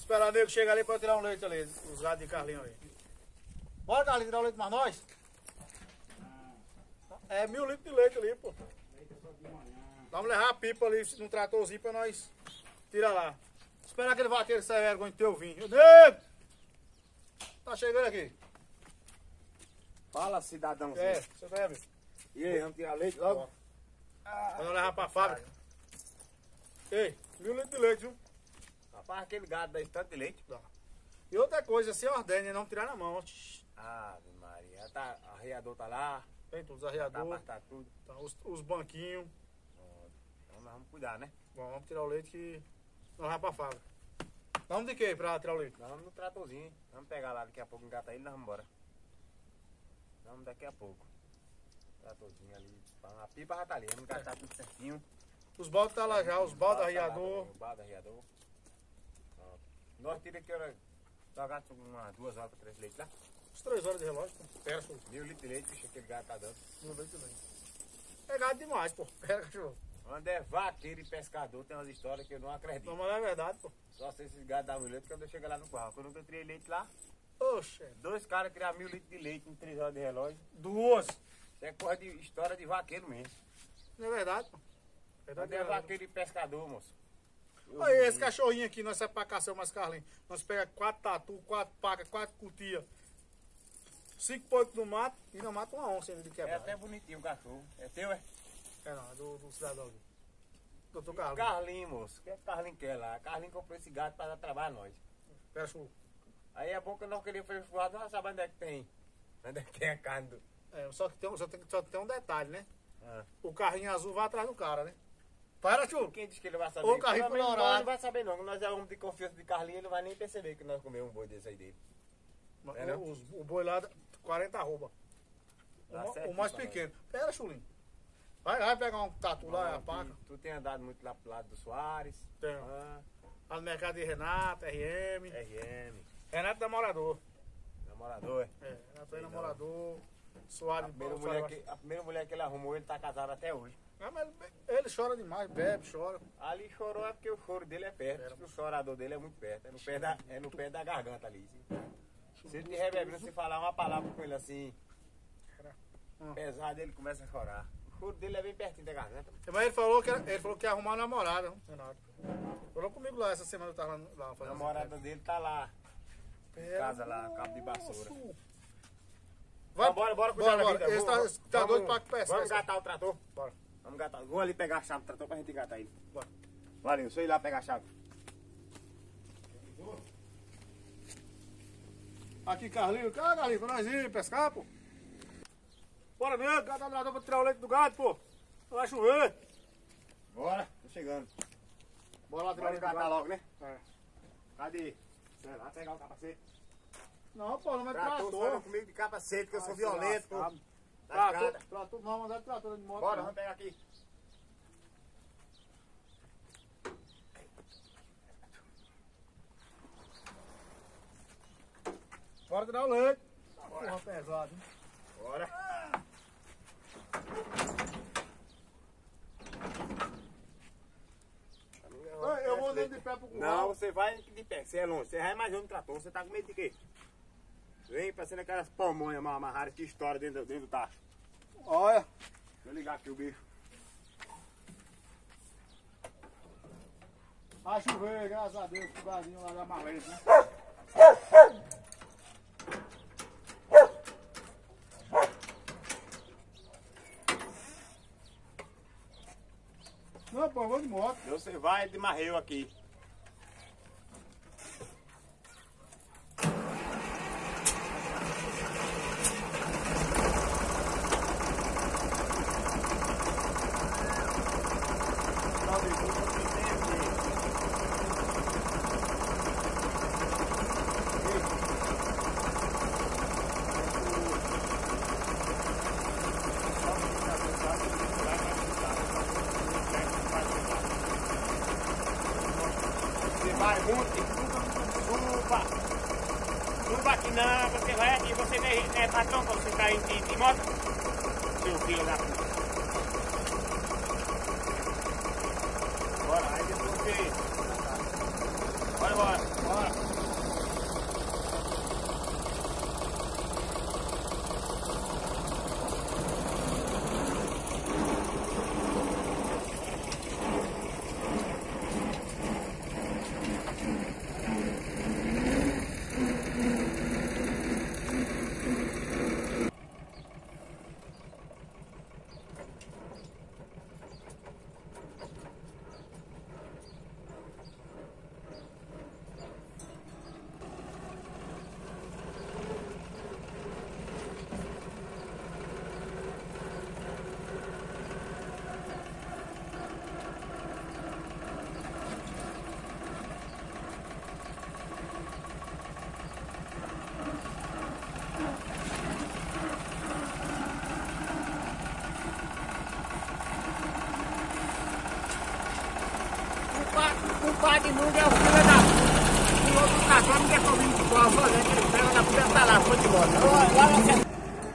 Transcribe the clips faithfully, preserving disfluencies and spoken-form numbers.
esperar o nego chegar ali pra eu tirar um leite ali. Os gados de Carlinhos ali. Bora, Carlinhos, tirar o leite mais nós? É mil litros de leite ali, pô. Vamos levar a pipa ali no tratorzinho pra nós tirar lá. Esperar aquele vaqueiro sair vergonha de ter o vinho. Nego! Tá chegando aqui. Fala, cidadão. É, você bebe. E aí, vamos tirar leite logo? Ah, vamos levar pra fábrica. Ei, mil litros de leite, viu? Rapaz, aquele gado dá esse tanto de leite. Dá. E outra coisa, se ordene, não tirar na mão. Ave Maria, tá, o arreador tá lá. Tem todos os Tá arreadores, tá tudo. tá, os, os banquinhos. Então nós vamos cuidar, né? Bom, vamos tirar o leite que nós vamos pra fábrica. Vamos de quê pra tirar o leite? Nós vamos no tratorzinho. Vamos pegar lá daqui a pouco, engata ele e nós vamos embora. Vamos daqui a pouco. Tratorzinho ali. A pipa já tá ali, vamos engatar tudo certinho. Os baldes tá lá já, os baldes tá lá arreador. também, o balde arreador. Pronto. Nós tiramos que hora. Jogar umas duas horas para três leites lá. Uns três horas de relógio, pô. Peço. Mil litros de leite, bicho, aquele gado tá dando. Mil litros de leite. É gado demais, pô. Pega, cachorro. Onde é vaqueiro e pescador, tem umas histórias que eu não acredito. Não, mas é verdade, pô. Só se esses gados davam leite quando eu cheguei lá no carro. Quando eu tirei leite lá, Oxe. dois caras criaram mil litros de leite em três horas de relógio. Duas. Isso é coisa de história de vaqueiro mesmo. Não é verdade, pô. Verdade, Onde é verdade. vaqueiro e pescador, moço. Eu- Aí, esse cachorrinho aqui, nós saímos pra caçar mais Carlinhos. Nós pegamos quatro tatu, quatro pacas, quatro cutias, cinco porcos no mato e não mata uma onça ainda de É quebrar. até bonitinho o cachorro. É teu, é? É não, é do, do cidadão aqui. Doutor Carlinhos. Carlinhos, moço. O que é que Carlinhos quer lá? Carlinhos comprou esse gato para dar trabalho a nós. Peço. Aí é bom que nós queríamos fazer churrasco, nós sabemos onde é que tem. Onde é que tem a carne do... É, só que tem, um- só tem, só tem um detalhe, né? Ah. O carrinho azul vai atrás do cara, né? Para, tio. Quem disse que ele vai saber? Ô, Carlinhos Pelo menos colorado. Ele não vai saber não. Nós é homem de confiança de Carlinhos, ele não vai nem perceber que nós comemos um boi desse aí dele. É, não? O, os- o boi lá, quarenta arroba. O, Dá ma- certinho o mais pra nós. pequeno. Pera, chulinho. Vai, vai pegar um tatu lá, a Não, paca. Tu, tu tem andado muito lá pro lado do Soares. Tenho. Ah, Lá no mercado de Renato, R M. R M. Renato namorador. Namorador, é. É, Renato é Não. namorador. A Soares. primeira, Soares- mulher que, a primeira mulher que ele arrumou, ele tá casado até hoje. Ah, mas ele chora demais, bebe, chora. Ali chorou é porque o choro dele é perto. Era. O chorador dele é muito perto. É no pé da, é no pé da garganta ali. Se ele estiver bebendo, se falar uma palavra com ele assim, Hum. pesado, ele começa a chorar. O choro dele é bem pertinho da garganta. Mas ele falou que, ele falou que ia arrumar uma namorada, Renato. Falou comigo lá essa semana, eu tava lá, lá A fazendo namorada dele tá lá. essa casa lá, no Cabo de Vassoura. Vai, bora, bora cuidar da bora, vida. Esse Vou- tá, vou- esse tá vamos- doido pra pescar. Vamos engatar o trator? Bora. Vamos engatar. Vou ali pegar a chave do trator pra gente engatar ele. Bora. Valeu, deixa eu ir lá pegar a chave. Aqui, Carlinhos. Cá, Carlinhos, pra nós ir pescar, pô. Bora, nego, gata brador pra tirar o leite do gato, pô. Vai chover. Bora, tô chegando. Bora lá tirar Bora o leite do engatar gato. logo, né? É. Cadê? Sei lá, pegar o capacete. Não, pô, não vai Trator, fala trator. comigo de capacete, que eu sou Ai, violento, sei pô. lá, Na Trator, estrada. trator, não, mandar trator de moto. Bora, não. vamos pegar aqui. Bora tirar o leite. Porra, pesado, hein? Bora. Ei, eu vou andando de pé pro curral. Não, você vai de pé, você é longe. Você vai mais longe no trator, você tá com medo de quê? Vem parecendo aquelas pamonhas mal amarradas que estouram dentro, do- dentro do tacho. Olha. Deixa eu ligar aqui o bicho. Vai chover, graças a Deus, que barzinho lá da maleta, né? Não, pô, eu vou de moto. Você vai de marreio aqui. Você vai muito, suba, suba aqui não, você vai aqui, você não é, não é patrão pra você cair de, de moto? Seu filho da puta. Bora, aí depois você... Bora, bora, bora. negócio de nunca é o filho da puta. O outro trator não quer que eu vim com a avó, né? Que ele pega da puta tá lá, foi de moto. Lá você...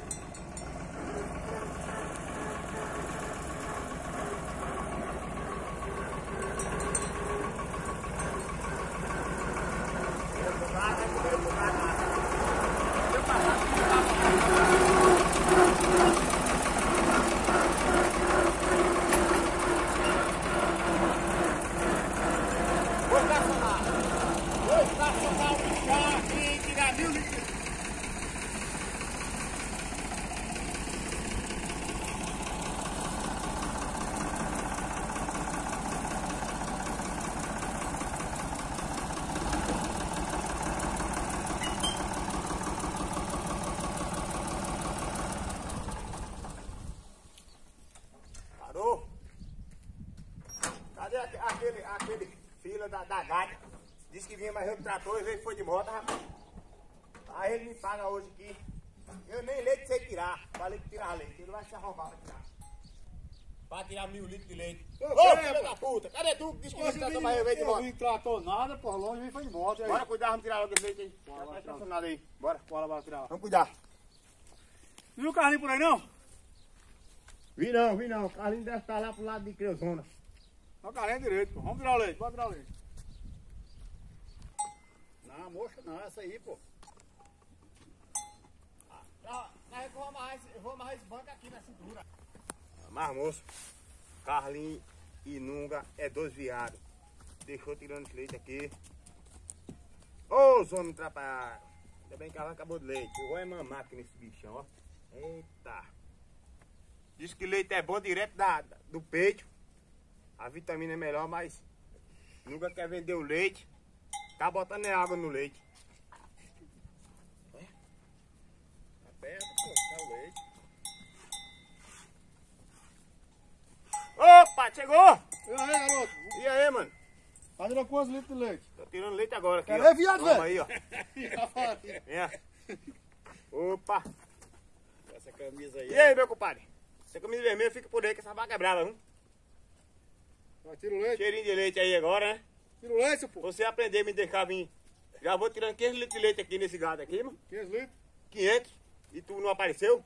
Aquele, aquele fila da, da gata disse que vinha mais outro trator e veio foi de moto, rapaz. Aí ele me paga hoje aqui. Eu nem leite sei tirar. Falei que tirar leite. Ele vai se arrombar pra tirar. Pra tirar mil litros de leite. Ô, ô filho da puta, cadê tu? Diz que esse trator mais eu veio de moto. Eu não tratou nada, por longe, veio foi de moto. Aí. Bora cuidar, vamos tirar logo esse leite aí. Bora, Já tá bora, estacionado aí. Bora. Bora, bora tirar. Vamos cuidar. Viu o Carlinho por aí não? Vi não, vi não. O Carlinho deve estar lá pro lado de Creuzona. O Carlinho é direito, pô. Vamos tirar o leite, bora tirar o leite. Não, moxa não, essa aí, pô. Ah, eu vou amarrar esse, eu vou amarrar esse banco aqui na cintura. Mas moço, Carlinho e Nunga é dois viados. Deixou tirando esse leite aqui. Ô, os homens atrapalharam. Ainda bem que ela acabou de leite. Eu vou é mamar aqui nesse bichão, ó. Eita. Diz que leite é bom direto da, da, do peito. A vitamina é melhor, mas nunca quer vender o leite. Tá botando água no leite. Aperta, pô, tá o leite. Opa, chegou! E aí, garoto? E aí, mano? Tá tirando quantos litros de leite? Tô tirando leite agora aqui, Cadê, ó. viado, Toma velho? aí, ó. É. Opa! Essa camisa aí. E aí, meu compadre? Essa camisa vermelha fica por aí, que essa vaca é brava, viu? Vai, tira o leite. Cheirinho de leite aí agora, né? Tira o leite, pô. Você aprender a me deixar vir. Já vou tirando quinhentos litros de leite aqui nesse gado aqui, mano. quinhentos litros. quinhentos. E tu não apareceu?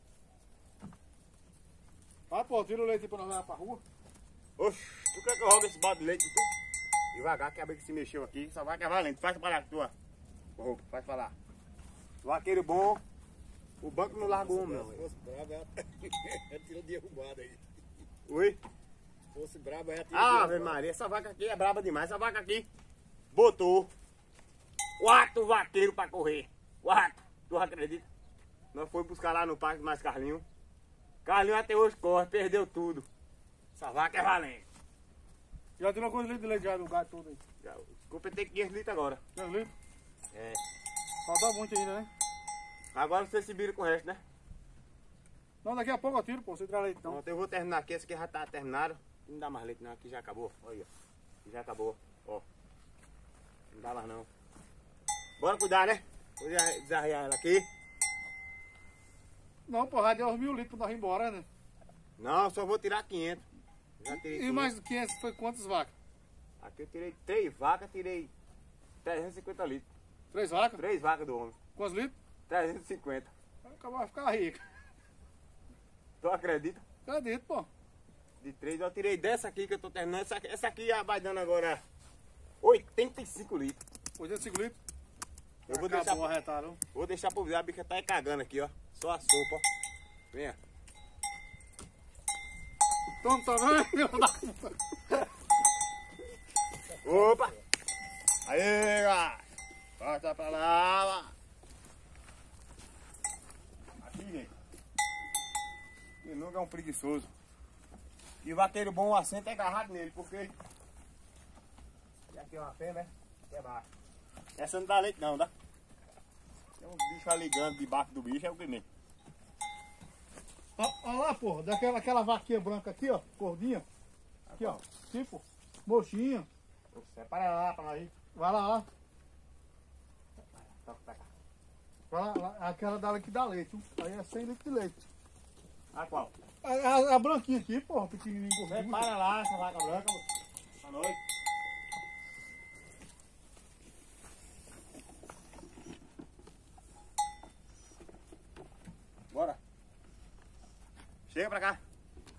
Vai, pô, tira o leite aí pra nós levar pra rua. Oxe, tu quer que eu rogue esse balde de leite em tu? Devagar, que a que se mexeu aqui. Essa vaca é valente. Faz falar com tua roupa, faz falar. Vaqueiro bom. O banco não larga o homem, não. Se fosse brabo, ela tira derrubada aí. Oi? Se fosse brabo, ela tira Ave derrubada. Maria, essa vaca aqui é braba demais. Essa vaca aqui botou quatro vaqueiros pra correr. Quatro. Tu acredita? Nós fomos buscar lá no parque mais Carlinho. Carlinho até hoje corre, perdeu tudo. Essa vaca é valente. Já tirou quantos litros de leite já do gato todo aí? Já completei quinhentos litros agora. quinhentos litros? É. Falta muito ainda, né? Agora você se vira com o resto, né? Não, daqui a pouco eu tiro, pô. Você tira leite então. Pronto, eu vou terminar aqui. Esse aqui já tá terminado. Não dá mais leite não, aqui já acabou. Olha, aqui já acabou. Ó. Não dá mais não. Bora cuidar, né? Vou desarrear ela aqui. Não, pô, já deu uns mil litros pra nós ir embora, né? Não, só vou tirar quinhentos. Já tirei E quinhentos. mais quinhentos foi quantas vacas? Aqui eu tirei três vacas, tirei trezentos e cinquenta litros. Três vacas? Três vacas do homem. Quantos litros? trezentos e cinquenta. Acabou de ficar rico. Tu acredita? Acredito, pô. De três eu tirei dessa aqui que eu tô terminando. Essa, aqui- essa aqui já vai dando agora oitenta e cinco litros. oitenta e cinco litros? Eu vou deixar, Acabou arretado, viu? vou deixar pro viado, a bicha tá aí cagando aqui, ó. Só a sopa, ó. Venha. Então tá vendo, filho da puta? Opa! Aí, cara! Corta pra lá, lá. Aqui, gente. E nunca é um preguiçoso. E vaqueiro bom, o assento é agarrado nele, porque... E aqui é uma fêmea, né? Aqui é baixo. Essa não dá leite não, tá? Tem uns bichos ali ligando debaixo do bicho, é o que mesmo. Ó, ó lá, pô, daquela aquela vaquinha branca aqui, ó, gordinha. Aqui, ó, tipo, mochinha. Separa lá pra nós ir. Vai lá, lá. Toca pra cá. Vai lá, lá. Aquela dela que dá leite, viu? Aí é cem litros de leite. A qual? A, a, a branquinha aqui, pô, pequenininha gordinha. Separa lá essa vaca branca, moço. Boa noite. Chega pra cá.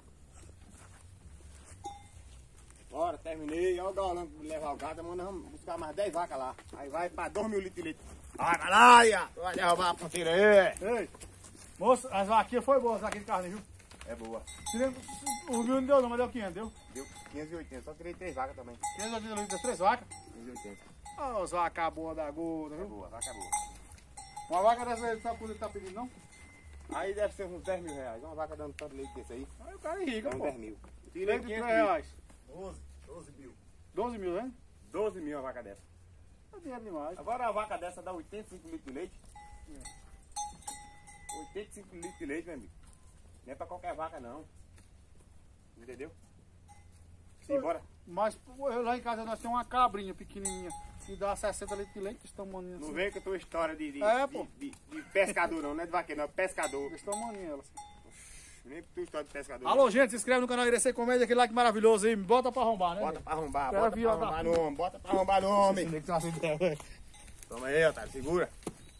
Bora, terminei. Olha o galão que levar o gado. Mano, vamos buscar mais dez vacas lá. Aí vai pra dois mil litros de leite. Vai pra lá, ia. Vai derrubar a ponteira aí. Ei, moço, as vaquinhas foi boas, as vaquinhas de carne, viu? É boa. O mil não deu não, mas deu quinhentos, deu? Deu quinhentos e oitenta. Só tirei três vacas também. quinhentos e oitenta litros, três vacas. quinhentos e oitenta. Olha as vacas boas da gorda, É viu? boa, vaca é boa. Uma vaca dessa aí, sabe quanto ele tá pedindo, não? Aí deve ser uns dez mil reais. Uma vaca dando tanto leite desse aí. Aí o cara é rico, Dá uns pô. dez mil. Tirei Leite de quinhentos três mil. reais. doze, doze mil. doze mil, né? doze mil uma vaca dessa. É dinheiro demais. Agora a vaca dessa dá oitenta e cinco litros de leite. oitenta e cinco litros de leite, meu amigo. Não é pra qualquer vaca, não. Entendeu? Simbora. Mas pô, lá em casa nós temos uma cabrinha pequenininha que dá sessenta litros de leite, desse tamanho Não assim. vem com a tua história de, de, É, de, pô. de, de pescador, não. Não é de vaqueiro, não. É pescador. Desse tamanho ela assim. Nem com a tua história de pescador. Alô, gente, se inscreve no canal Irecê Comédia, aquele like maravilhoso aí. Bota pra arrombar, né? Bota pra arrombar, Pera, bota pra viu, arrombar da no homem. Bota pra arrombar no homem. Toma aí, Otário. Segura.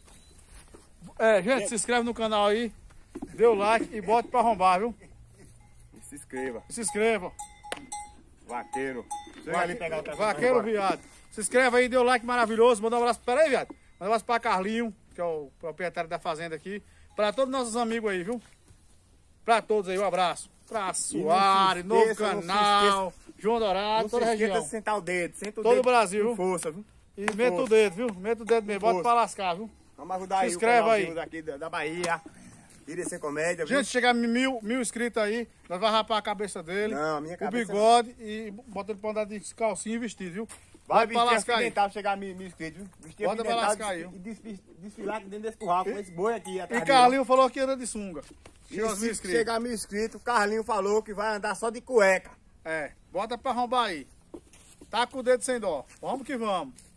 É, gente, se inscreve no canal aí. Dê o like e bota pra arrombar, viu? E se inscreva. Se inscreva. Vaqueiro. Chega ali pegar o telefone. Vaqueiro, viado. Se inscreve aí, dê o like maravilhoso. Manda um abraço. Pera aí, viado. Manda um abraço pra Carlinho, que é o proprietário da fazenda aqui. Pra todos os nossos amigos aí, viu? Pra todos aí, um abraço. Pra Soares, se Novo esqueça, não se Canal, João Dourado, Não toda a se esqueça região. de sentar o dedo. Senta o Todo dedo o Brasil, com viu? força, viu? E Com meta o força. dedo, viu? Meta o dedo mesmo, bota força. pra lascar, viu? Vamos ajudar Se aí inscreve o canalzinho aí. daqui da, da Bahia. Irecê Comédia, viu? Gente, chegar a mil, mil inscritos aí, nós vamos rapar a cabeça dele, Não, a minha o cabeça bigode e bota ele pra andar de calcinha e vestido, viu? Vai Bota pra vestir lascar aí. acidental chegar a mil, mil inscritos, viu? Vestir Bota pra acidental lascar aí, e des- des- desfilar aqui dentro desse curral com esse boi aqui atrás E dele. Carlinho falou que anda de sunga. E Chegou aos mil se inscritos. chegar a mil inscritos, o Carlinho falou que vai andar só de cueca. É, bota pra arrombar aí. Tá com o dedo sem dó. Vamos que vamos.